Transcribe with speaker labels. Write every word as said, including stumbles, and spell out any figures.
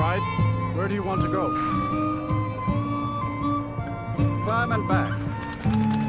Speaker 1: right. Where do you want to go? Climb and back.